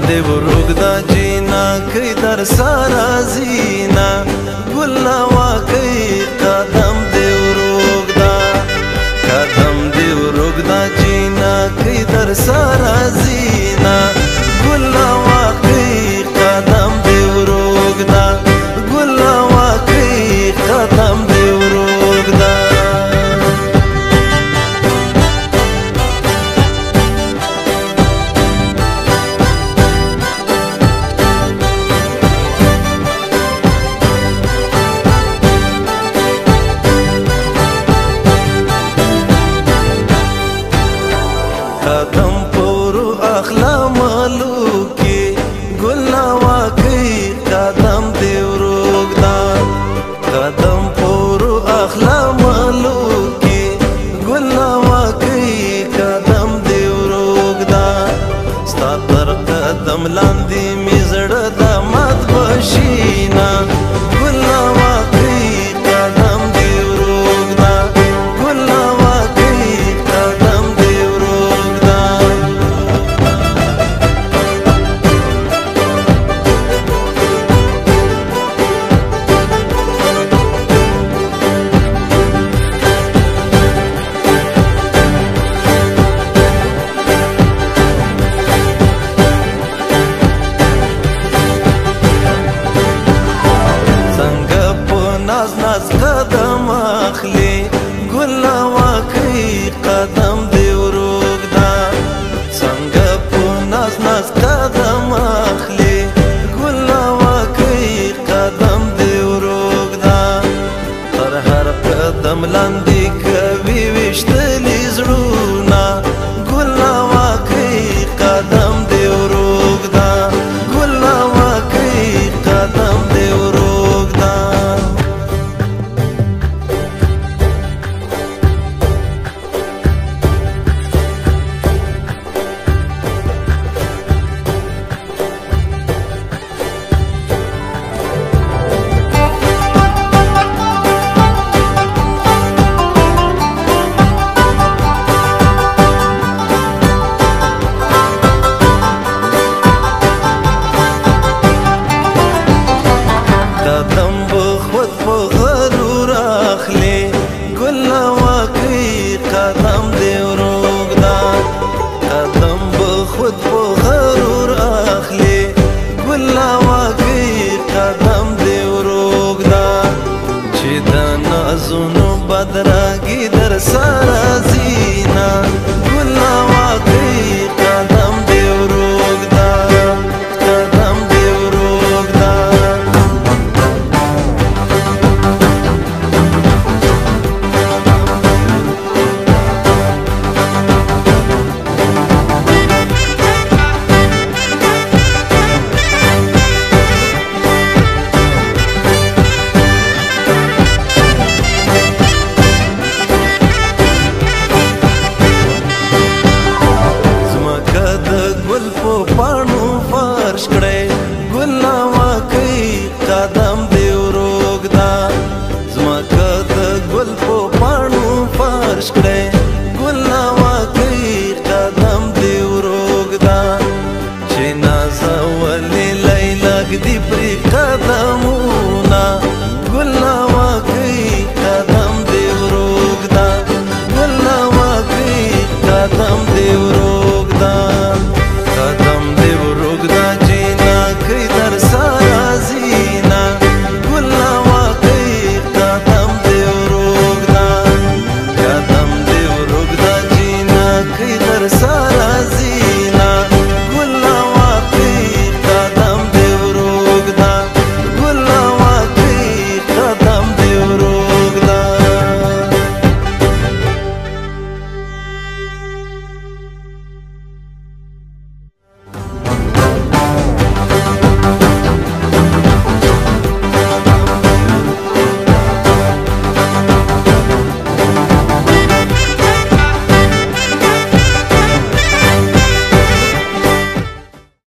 دی ورګدا جینا کای در سارا زینا ګل نوا کای قدم دی ورګدا جینا کای در سارا زینا ګل نوا کای قدم دی ورګدا ګل نوا کای قدم دی ورګدا قدم پورو اخلا ملوکی گل نوا کئی قدم دی ورګدا قدم پورو اخلا ملوکی گل نوا کئی قدم دی ورګدا ستا تر قدم لاندې می زړه د مات بشینا گل نوا کئی قدم دی ورګدا گل نوا کئی قدم دی قدم اخلي ګل نوا کئی قدم دی ورګدا څنګه په ناز ناز قدم اخلي ګل نوا کئی قدم دی ورګدا تر هر قدم لاندې کوي وشتلې زړونه ګل نوا کئی قدم دی ورګدا ګل نوا کئی قدم دی ورګدا قدم بخود په غرور اخلي ګل نوا کئی قدم دی ورګدا قدم بخود په غرور اخلي ګل نوا کئی قدم دی ورګدا چې د نازونو بدرګي در سارا زینا ګل نوا کئی قدم دی ورګدا قدم دی ورګدا ګل په پاڼو